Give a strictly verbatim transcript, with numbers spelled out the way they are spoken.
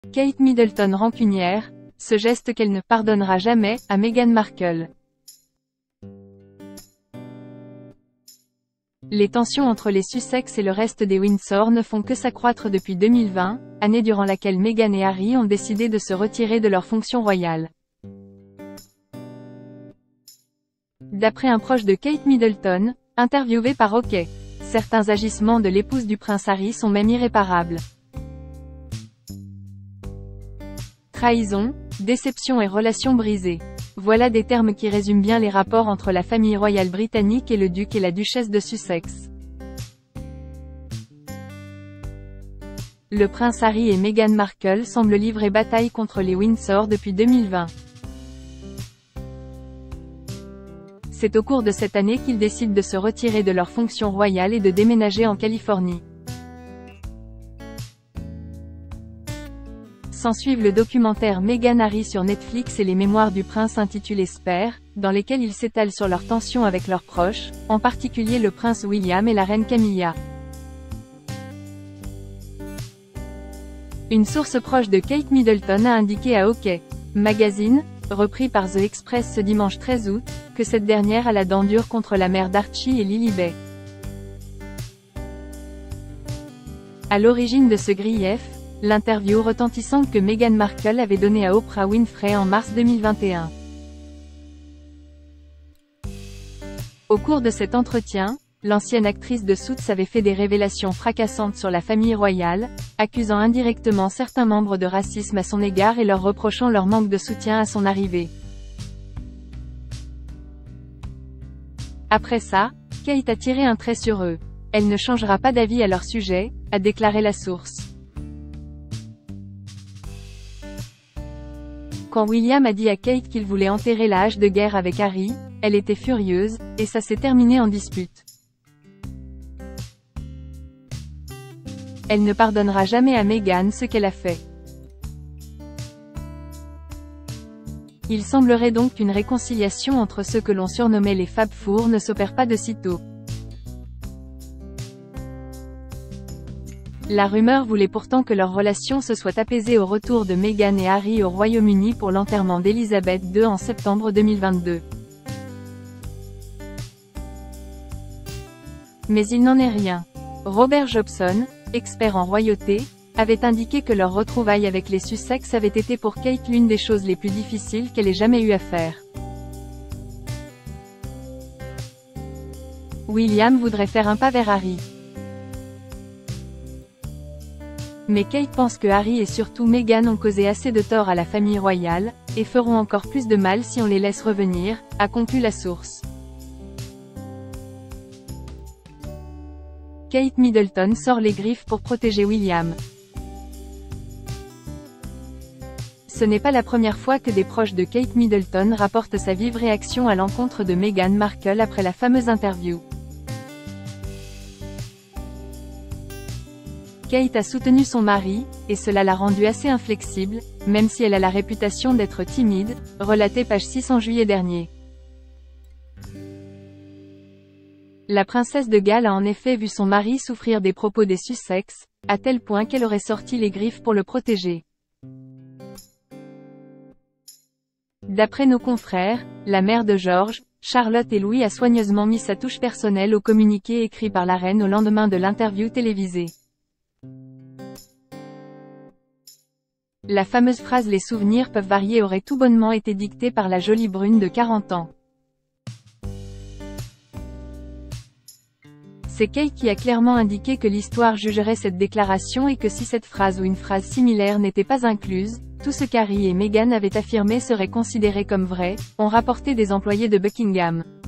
Kate Middleton rancunière, ce geste qu'elle ne pardonnera jamais, à Meghan Markle. Les tensions entre les Sussex et le reste des Windsor ne font que s'accroître depuis deux mille vingt, année durant laquelle Meghan et Harry ont décidé de se retirer de leurs fonctions royales. D'après un proche de Kate Middleton, interviewé par OK, certains agissements de l'épouse du prince Harry sont même irréparables. Trahison, déception et relations brisées. Voilà des termes qui résument bien les rapports entre la famille royale britannique et le duc et la duchesse de Sussex. Le prince Harry et Meghan Markle semblent livrer bataille contre les Windsor depuis deux mille vingt. C'est au cours de cette année qu'ils décident de se retirer de leurs fonctions royales et de déménager en Californie. S'ensuivent le documentaire Meghan Harry sur Netflix et les mémoires du prince intitulé Spare, dans lesquels ils s'étalent sur leurs tensions avec leurs proches, en particulier le prince William et la reine Camilla. Une source proche de Kate Middleton a indiqué à OK Magazine, repris par The Express ce dimanche treize août, que cette dernière a la dent dure contre la mère d'Archie et Lilibet. À l'origine de ce grief, l'interview retentissante que Meghan Markle avait donnée à Oprah Winfrey en mars deux mille vingt et un. Au cours de cet entretien, l'ancienne actrice de Suits avait fait des révélations fracassantes sur la famille royale, accusant indirectement certains membres de racisme à son égard et leur reprochant leur manque de soutien à son arrivée. Après ça, Kate a tiré un trait sur eux. Elle ne changera pas d'avis à leur sujet, a déclaré la source. Quand William a dit à Kate qu'il voulait enterrer la hache de guerre avec Harry, elle était furieuse, et ça s'est terminé en dispute. Elle ne pardonnera jamais à Meghan ce qu'elle a fait. Il semblerait donc qu'une réconciliation entre ceux que l'on surnommait les Fab Four ne s'opère pas de sitôt. La rumeur voulait pourtant que leur relation se soit apaisée au retour de Meghan et Harry au Royaume-Uni pour l'enterrement d'Elisabeth deux en septembre deux mille vingt-deux. Mais il n'en est rien. Robert Jobson, expert en royauté, avait indiqué que leur retrouvaille avec les Sussex avait été pour Kate l'une des choses les plus difficiles qu'elle ait jamais eu à faire. William voudrait faire un pas vers Harry. Mais Kate pense que Harry et surtout Meghan ont causé assez de tort à la famille royale, et feront encore plus de mal si on les laisse revenir, a conclu la source. Kate Middleton sort les griffes pour protéger William. Ce n'est pas la première fois que des proches de Kate Middleton rapportent sa vive réaction à l'encontre de Meghan Markle après la fameuse interview. Kate a soutenu son mari, et cela l'a rendue assez inflexible, même si elle a la réputation d'être timide, relaté page six en juillet dernier. La princesse de Galles a en effet vu son mari souffrir des propos des Sussex, à tel point qu'elle aurait sorti les griffes pour le protéger. D'après nos confrères, la mère de George, Charlotte et Louis a soigneusement mis sa touche personnelle au communiqué écrit par la reine au lendemain de l'interview télévisée. La fameuse phrase « Les souvenirs peuvent varier » aurait tout bonnement été dictée par la jolie brune de quarante ans. C'est Kate qui a clairement indiqué que l'histoire jugerait cette déclaration et que si cette phrase ou une phrase similaire n'était pas incluse, tout ce qu'Harry et Meghan avaient affirmé serait considéré comme vrai, ont rapporté des employés de Buckingham.